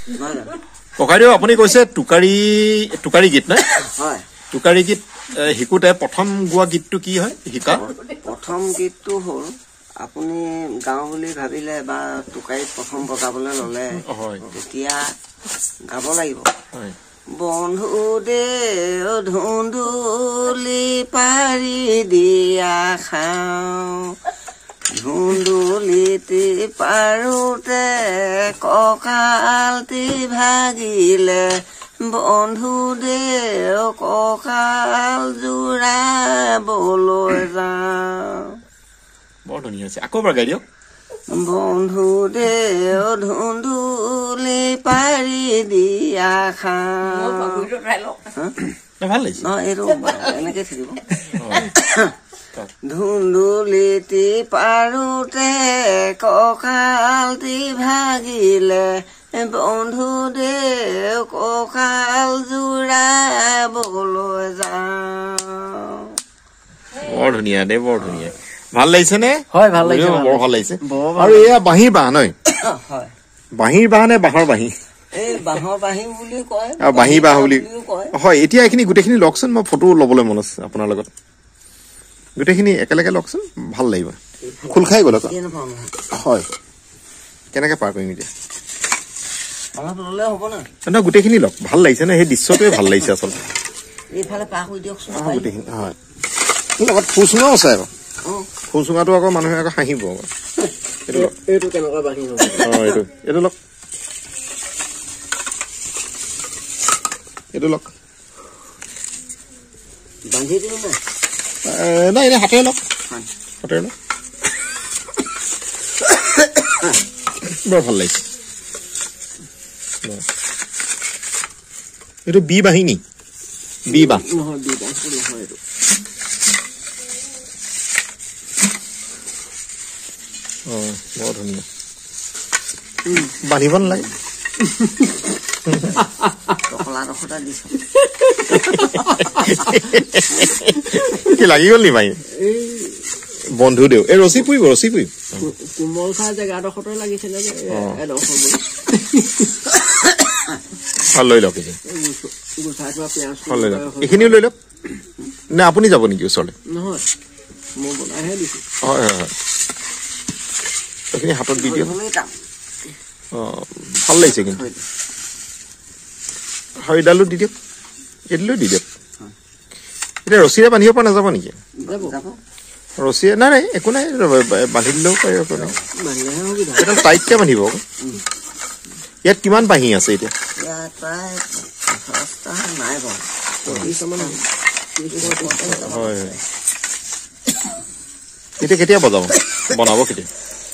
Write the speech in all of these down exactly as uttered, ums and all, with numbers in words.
ককাইদেউ আপুনি কৈছে টুকাৰী টুকাৰী গীত নাই হয় টুকাৰী গীত শিকোতে প্ৰথম গোৱা গীতটো কি হয় শিকা প্ৰথম গীতটো হ'ল আপুনি গাঁও বুলি ভাবিলে বা টুকাৰীত প্ৰথম বজাবলৈ ল'লে তেতিয়া গাব লাগিব বন্ধু দেও ধুন্দুলি পাৰি দিয়া খাওঁ ধুন্দুলিটি পাৰোতে কঁকালটি ভাগিলে বন্ধু দেও কঁকাল জোৰাবলৈ যাওঁ বৰ ধুনীয়া আছে আকৌ এবাৰ গাই দিয়ক বন্ধু দেও ধুন্দুলি পাৰি দিয়া খাওঁ ভাল লাগিছে এইটো এনেকে থাকিব ধুন্দুলিটি পাৰোতে কঁকালটি ভাগিলে বন্ধু দেও কঁকাল জোৰাবলৈ যাওঁ বৰ ধুনীয়া দে বৰ ধুনীয়া ভাল লাগিছে নে হয় ভাল লাগিছে বৰ ভাল লাগিছে আৰু এয়া বাঁহীৰ বাঁহ নহয় হয় বাঁহীৰ বাঁহ নে বাঁহৰ বাঁহী এই বাঁহৰ বাঁহী বুলি কয় বাঁহী বাঁহ বুলি হয় এতিয়া এইখিনি গোটেইখিনি লওকচোন মই ফটো ল'বলৈ মন আছে আপোনাৰ লগত গোটেইখিনি একেলগে লওকচোন ভাল লাগিব খোল খাই গ'ল হয় কেনেকে পাৰ কৰিম এতিয়া নহয় গোটেইখিনি লওক ভাল লাগিছে নে সেই দৃশ্যটোৱে ভাল লাগিছে আচলতে এইফালে পাৰ কৰি দিয়কচোন গোটেইখিনি হয় লগত ফুচুঙাও আছে আকৌ ফুচুঙাটো আকৌ মানুহে আকৌ হাঁহিব এইটো কেনেকুৱা বাঁহী হ'ব এইটো এইটো লওক এইটো লওক বান্ধি দিম নাই এনে হাতেৰে লওক হাতেৰে লওক বৰ ভাল লাগিছে এইটো বি বাহিনী বি বাহ নহয় বি বাহ নহয় এইটো অ বৰ ধুনীয়া বান্ধিব নালাগে কি লাগি গ'ল নি বাই বন্ধু দেও এই ৰচি পুৰিব ৰচি পুৰিব কোমল খা জেগাডোখৰতে লাগিছে লৈ লওক এইখিনিও লৈ লওক নে আপুনি যাব নেকি ওচৰলৈ নহয় মই বনাইহে দিছো হয় হয় হয় এইখিনি হাতত দি দিয়ক অ ভাল লাগিছে কিন্তু হৰিডালো দি দিয়ক এইডালো দি দিয়ক এতিয়া ৰছীৰে বান্ধিব পৰা নাযাব নেকি ৰছীৰে নাই নাই একো নাই বান্ধি দিলেও পাৰিব এটা টাইটকে বান্ধিব ইয়াত কিমান বাঁহী আছে এতিয়া হয় হয় এতিয়া কেতিয়া বজাব বনাব কেতিয়া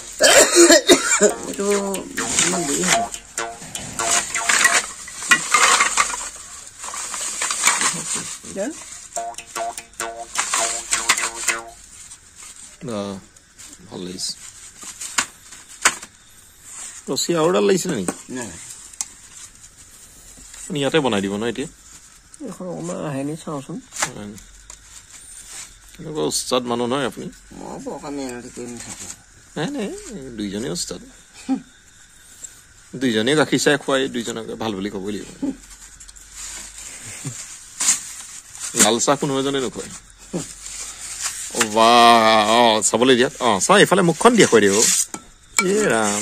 ভাল লাগিছে ৰছী আৰু এডাল লাগিছিলে নেকি ইয়াতে বনাই দিব ন এতিয়া আহেনি চাওঁচোন এনেকুৱা উস্তাদ মানুহ নহয় আপুনি নাই নাই দুইজনে উস্তাদ দুইজনে গাখীৰ চাই খুৱাই দুইজনকে ভাল বুলি ক'বই লাগিব লাল চাহ কোনো এজনে নোখোৱাই অ চাবলৈ দিয়ক অ চাওঁ এইফালে মুখখন দিয়া খুৱাই দিব এ ৰাম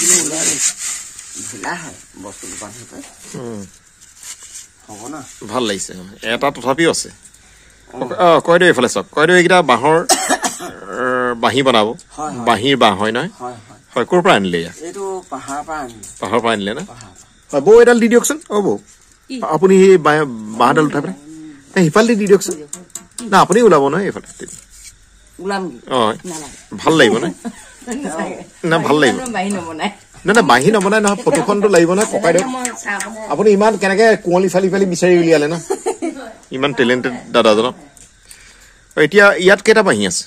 ভাল লাগিছে এটা তথাপিও আছে অ কয় দিও এইফালে চাওক কয় দিও এইকেইটা বাঁহৰ বাঁহী বনাব বাঁহীৰ বাঁহ হয় নহয় হয় ক'ৰ পৰা আনিলে পাহাৰৰ পৰা আনিলে না হয় বৌ এডাল দি দিয়কচোন অ বৌ আপুনি সেই বাঁহডাল উঠাই পেলাই সিফালে দি দিয়কচোন না আপুনি ওলাব নহয় এইফালে অ ভাল লাগিব নহয় না ভাল লাগিব না না বাঁহী নবনাই নহয় ফটোখনটো লাগিব নহয় ককাই দিয়ক আপুনি ইমান কেনেকে কুঁৱলী ফালি ফালি বিচাৰি উলিয়ালে না ইমান টেলেণ্টেড দাদাজনক এতিয়া ইয়াত কেইটা বাঁহী আছে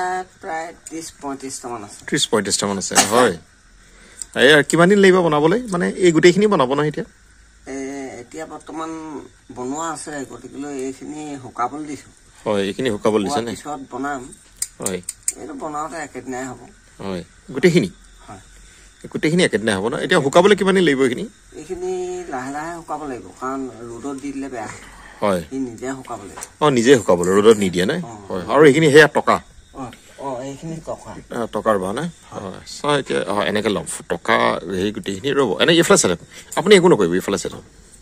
ত্ৰিশ পঁয়ত্ৰিশটা মান আছে হয় কিমান দিন লাগিব বনাবলৈ মানে এই গোটেইখিনি বনাব নহয় এতিয়া এতিয়া বৰ্তমান বনোৱা আছে গতিকে এইখিনি শুকাবলৈ দিছো হয় এইখিনি শুকাবলৈ দিছে নে পিছত বনাম হয় এইটো বনাওঁতে একেদিনাই হ'ব হয় গোটেইখিনি গোটেইখিনি একেদিনাই হ'ব ন এতিয়া শুকাবলৈ কিমান দিন লাগিব এইখিনি এইখিনি লাহে লাহে শুকাব লাগিব কাৰণ ৰ'দত দি দিলে বেয়া হয় ই নিজে শুকাব লাগিব অ নিজে শুকাবলৈ ৰ'দত নিদিয়ে নাই হয় আৰু এইখিনি সেয়া টকা অ এইখিনি টকা টকাৰ বাহ নে হয় চাই এতিয়া হয় এনেকৈ ল'ম টকা সেই গোটেইখিনি ৰ'ব এনে এইফালে চাই আপুনি একো নকৰিব এইফালে চাই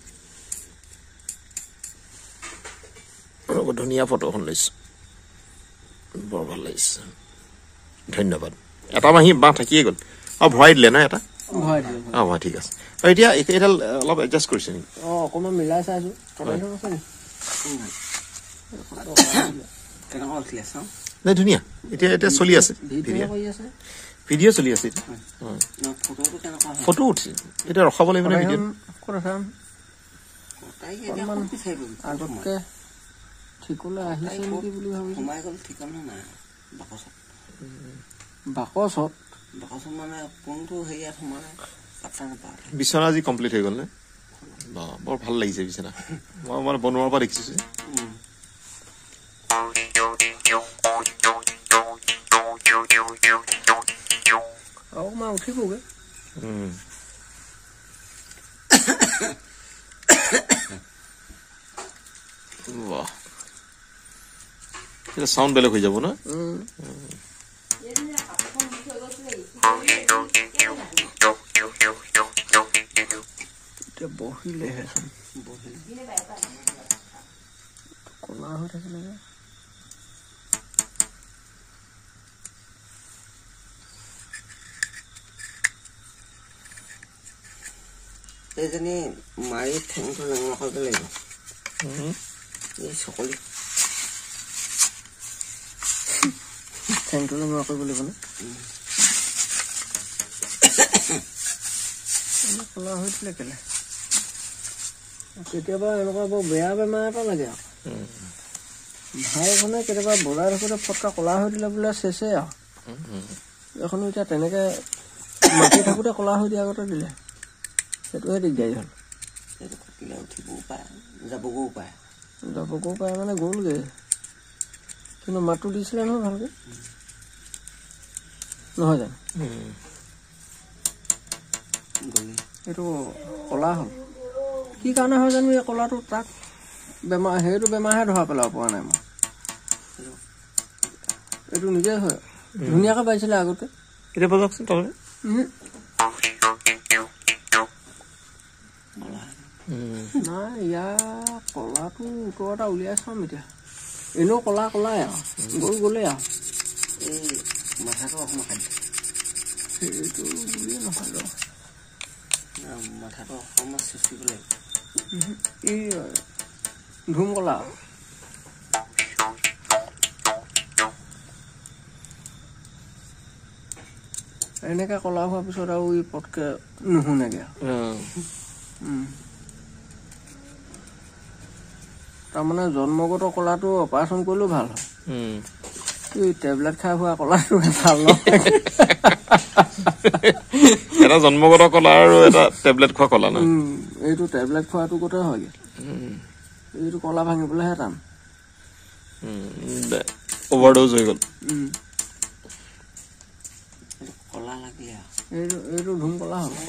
ৰ'ব ধুনীয়া ফটোখন লৈছোঁ বৰ ভাল লাগিছে ধন্যবাদ এটা মাহী বাঁহ থাকিয়ে গ'ল অঁ ভৰাই দিলে ন এটা অঁ হয় ঠিক আছে আৰু এতিয়া এইডাল অলপ এডজাষ্ট কৰিছে নেকি অঁ অকণমান মিলাই চাইছোঁ নাই ধুনীয়া এতিয়া এতিয়া চলি আছে ভিডিঅ' চলি আছে ফটো উঠিছে এতিয়া ৰখাব লাগিব নে ভিডিঅ' আগতকে ঠিকলৈ আহিছে নেকি বুলি ভাবিছোঁ বাকচত বাকচত মানে কোনটো হেৰিয়াত সোমালে পাত্তা নাপায় বিচনা আজি কমপ্লিট হৈ গ'ল নে বৰ ভাল লাগিছে বিচনা মই মানে বনোৱাৰ পৰা দেখিছোঁ আৰু মই উঠিবগৈ বাহ এটা সাউন্ড বেলেগ হৈ যাব না এতিয়া বহিলেহে কলা হৈ থাকিলে এইজনী মাৰি ঠেংটো ডাঙৰ কৰিব লাগিব এই চকলি ঠেংটো ডাঙৰ কৰিব লাগিব নে কলা হৈ দিলে কেলে কেতিয়াবা এনেকুৱা বৰ বেয়া বেমাৰ এটা লাগে আৰু ভাইখনে কেতিয়াবা বজাই থাকোঁতে ফটকা কলা হৈ দিলে বোলে চেচে আৰু এখনো এতিয়া তেনেকৈ মাতি থাকোঁতে কলা হৈ দিয়া আগতে দিলে সেইটোহে দিগদাৰী হ'ল উঠিবও পাৰে যাবগৈও পাৰে যাবগৈও পাৰে মানে গ'লগৈ কিন্তু মাতটো দিছিলে নহয় ভালকৈ নহয় জানো এইটো কলা হ'ল কি কাৰণে হয় জানো এই কলাটো তাক বেমাৰ সেইটো বেমাৰহে ধৰা পেলাব পৰা নাই মই এইটো নিজে হয় ধুনীয়াকৈ পাইছিলে আগতে এতিয়া বজাওকচোন তললৈ নাই ইয়াৰ কলাটো উত্তৰ এটা উলিয়াই চাম এতিয়া এনেও কলা কলাই আৰু গ'ল গ'লেই আৰু এই মাথাটো অকণমান খাদ্য সেইটো বুলিয়ে নহয় ৰ মাথাটো অকণমান চুচিব লাগিব এই ধুম কলা এনেকৈ কলা হোৱাৰ পিছত আৰু ই পটকৈ নুশুনেগৈ তাৰমানে জন্মগত কলাটো অপাৰেশ্যন কৰিলেও ভাল হয় এই টেবলেট খাই হোৱা কলাটো ভাল নহয় এটা জন্মগত কলা আৰু এটা টেবলেট খোৱা কলা ন এইটো টেবলেট খোৱাটো গোটেই হয়গৈ এইটো কলা ভাঙিবলৈহে টান অভাৰড'জ হৈ গ'ল কলা লাগিলে এইটো এইটো ধুম কলা হ'ল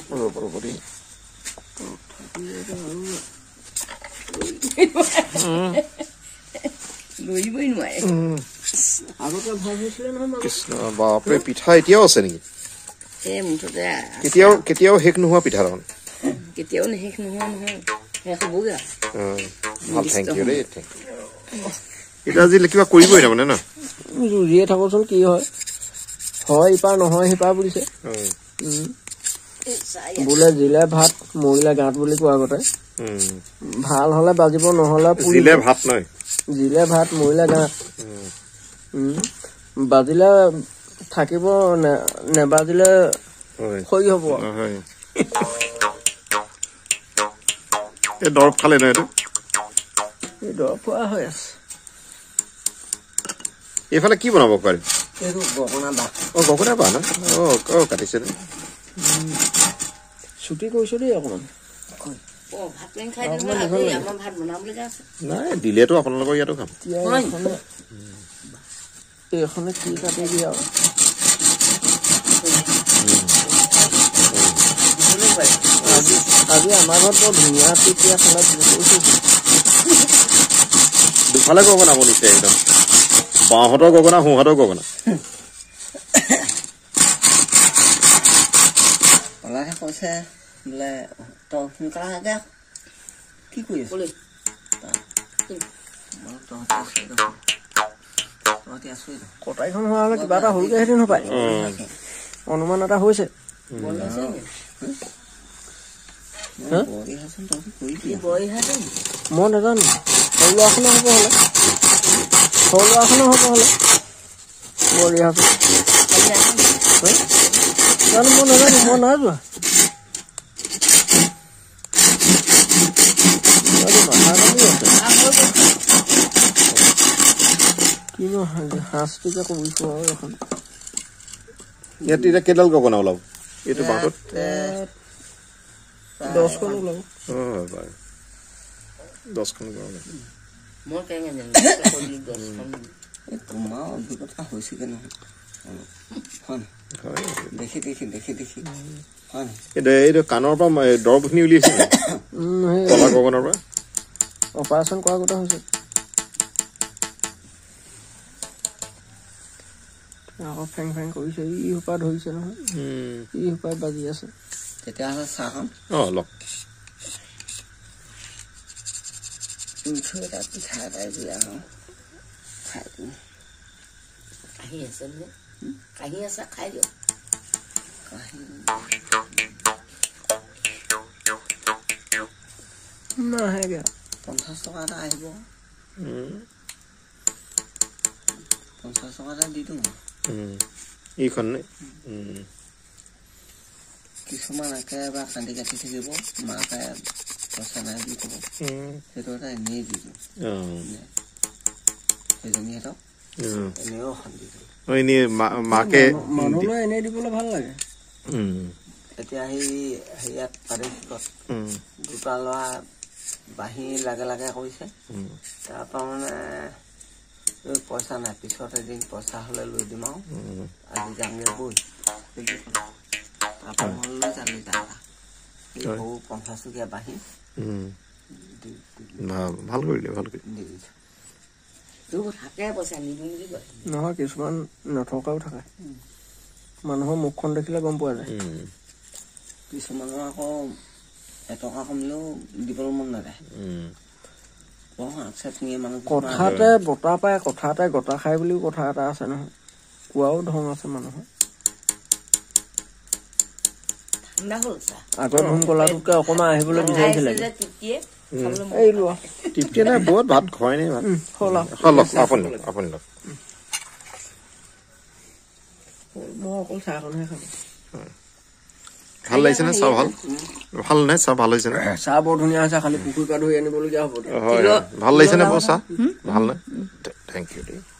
লৰিবই নোৱাৰে আগতে ভাল হৈছিলে নহয় কৃষ্ণ বাপৰে পিঠা এতিয়াও আছে নেকি এই মুঠতে কেতিয়াও কেতিয়াও শেষ নোহোৱা পিঠা দেখোন কেতিয়াও শেষ নোহোৱা নহয় শেষ হ'বগৈ ভাল থেংক ইউ দেই থেংক ইউ এতিয়া আজি কিবা কৰিবই তাৰমানে ন যুঁজিয়ে থাকোচোন কি হয় হয় ইপাৰ নহয় সিপাৰ বুলিছে বোলে জিলে ভাত মৰিলে গাঁত বুলি কোৱা আগতে ভাল হলে বাজিব নহলে জিলে ভাত নহয় জিলে ভাত মৰিলে গাঁত বাজিলে থাকিব নেবাজিলে খৰি হব এই দৰৱ খালে ন এইটো এই দৰৱ খোৱা হৈ আছে এইফালে কি বনাব পাৰিম এইটো গগনা বাহ অ গগনা বাহ ন অ অ কাটিছে ছুটি কৰিছো দেই অকণমান নাই দিলেতো আপোনালোকৰ ইয়াতো খাম এইখনে কি কাটি দিয়ে আৰু আজি আমাৰ ঘৰত বৰ ধুনীয়া তেতিয়া খালে দুফালে গগনা বনিছে একদম বাঁহতৰ গগনা সোঁহাতৰ গগনা কলাহে কৈছে বোলে তই সোনকালে আগে কি কৰি আছ কটাইখন হোৱা হ'লে কিবা এটা হ'লগৈ হেঁতেন নাপায় অনুমান এটা হৈছে মই নাজানো সৰু ল'ৰাখনো হ'ব হ'লে সৰু ল'ৰাখনো হ'ব হ'লে বৰ ৰিহাৰ্চেল জানো মই নাজানো মই নাই যোৱা কিনো সাজটোকে কৰিছো আৰু এখন ইয়াত এতিয়া কেইডাল গগনা ওলাব এইটো বাঁহটোত দহখন ওলাব দহখন গগনা তোমাৰ অভিজ্ঞতা হৈছেগে নহয় দেখি দেখি দেখি দেখি এইটো কাণৰ পৰা দৰৱখিনি উলিয়াইছে কলা গগনাৰ পৰা অপাৰেশ্যন কৰা কথা হৈছে আকৌ ফেং ফেং কৰিছে ই সোপা ধৰিছে নহয় ই সোপাই বাজি আছে তেতিয়াহ'লে চাহখন অ লগ মিঠৈ এটা পিঠা এটাই দিয়া খাই দিওঁ আহি আছে নে আহি আছে খাই দিওঁ নাহেগে পঞ্চাছ টকা এটা আহিব পঞ্চাছ টকা এটা দি দিওঁ এইখন কিছুমান একেবাৰে কান্দি কাটি থাকিব মাকে পইচা নাই বুলি ক'ব সেইটো এটা এনেই দি দিওঁ সেইজনীহঁতক এনেও শান্তি মাকে মানুহলৈ এনেই দিবলৈ ভাল লাগে এতিয়া সেই হেৰিয়াত পাৰিষদত দুটা ল'ৰা বাঁহী লাগে লাগে কৰিছে তাৰপৰা মানে পইচা নাই পিছত এদিন পইচা হ'লে লৈ দিম আৰু আজি যামগে বৈ তাৰপৰা মই লৈ যামগে যাবা সৰু পঞ্চাছ টকীয়া বাঁহী ভাল কৰিলে ভাল কৰিলে দি দিছোঁ থাকে পইচা নিদিওঁ বুলি কয় নহয় কিছুমান নথকাও থাকে মানুহৰ মুখখন দেখিলে গম পোৱা যায় কিছুমানৰ আকৌ এটকা কমিলেও দিবলৈ মন নাযায় কথাতে বতা পায় কথাতে গতা খাই বুলিও কথা এটা আছে নহয় কোৱাও ধং আছে মানুহৰ আগৰ ধুম কলাটোতকে অকণমান আহিবলৈ বিচাৰিছিলে এই লোৱা তৃপ্তি নাই বহুত ভাত খোৱাই নাই ভাত আপুনি আপুনি মই অকল চাহকণহে খাম ভাল লাগিছে নে চাহ ভাল ভাল নে চাহ ভাল হৈছে নে চাহ বৰ ধুনীয়া হৈছে খালি পুখুৰী পৰা ধৰি আনিবলগীয়া হ'ব ভাল লাগিছে নে বৰ চাহ ভাল নে থেংক ইউ